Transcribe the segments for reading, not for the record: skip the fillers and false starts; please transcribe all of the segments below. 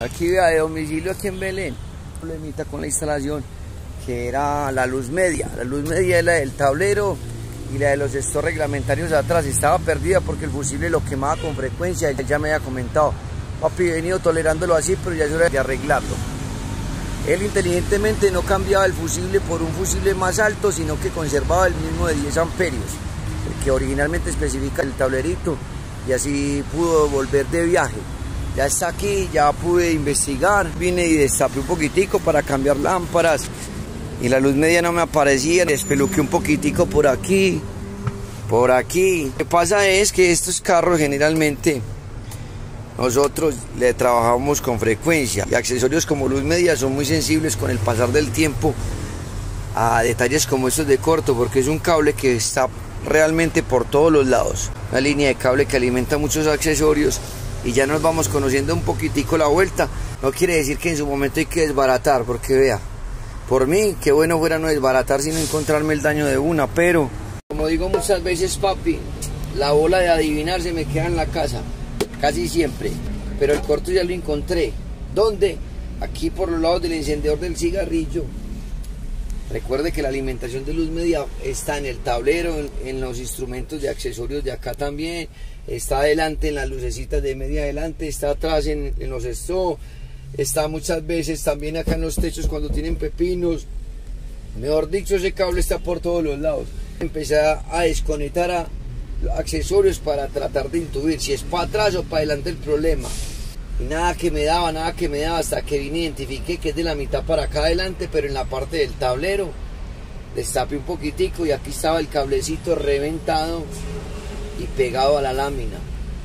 Aquí vea, de domicilio aquí en Belén, problemita con la instalación, que era la luz media. La luz media es la del tablero y la de los estos reglamentarios atrás. Estaba perdida porque el fusible lo quemaba con frecuencia. Él ya me había comentado, papi, he venido tolerándolo así, pero ya es hora de arreglarlo. Él inteligentemente no cambiaba el fusible por un fusible más alto, sino que conservaba el mismo de 10 amperios, el que originalmente especifica el tablerito, y así pudo volver de viaje. Ya está aquí, ya pude investigar, vine y destapé un poquitico para cambiar lámparas y la luz media no me aparecía, despeluqué un poquitico por aquí, por aquí. Lo que pasa es que estos carros generalmente nosotros le trabajamos con frecuencia y accesorios como luz media son muy sensibles con el pasar del tiempo a detalles como estos de corto, porque es un cable que está realmente por todos los lados, una línea de cable que alimenta muchos accesorios. Y ya nos vamos conociendo un poquitico la vuelta. No quiere decir que en su momento hay que desbaratar, porque vea, por mí, qué bueno fuera no desbaratar, sino encontrarme el daño de una. Pero, como digo muchas veces, papi, la bola de adivinar se me queda en la casa, casi siempre. Pero el corto ya lo encontré. ¿Dónde? Aquí por los lados del encendedor del cigarrillo. Recuerde que la alimentación de luz media está en el tablero, en los instrumentos de accesorios de acá también, está adelante en las lucecitas de media adelante, está atrás en los stop, está muchas veces también acá en los techos cuando tienen pepinos. Mejor dicho, ese cable está por todos los lados. Empecé a desconectar a accesorios para tratar de intuir si es para atrás o para adelante el problema. Y nada que me daba, hasta que vine y identifiqué que es de la mitad para acá adelante, pero en la parte del tablero destapé un poquitico y aquí estaba el cablecito reventado y pegado a la lámina,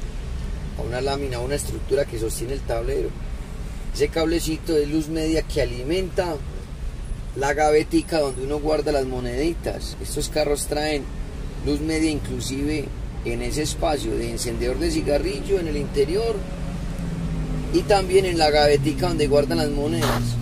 a una estructura que sostiene el tablero. Ese cablecito de luz media que alimenta la gavetica donde uno guarda las moneditas. Estos carros traen luz media inclusive en ese espacio de encendedor de cigarrillo en el interior, y también en la gavetica donde guardan las monedas.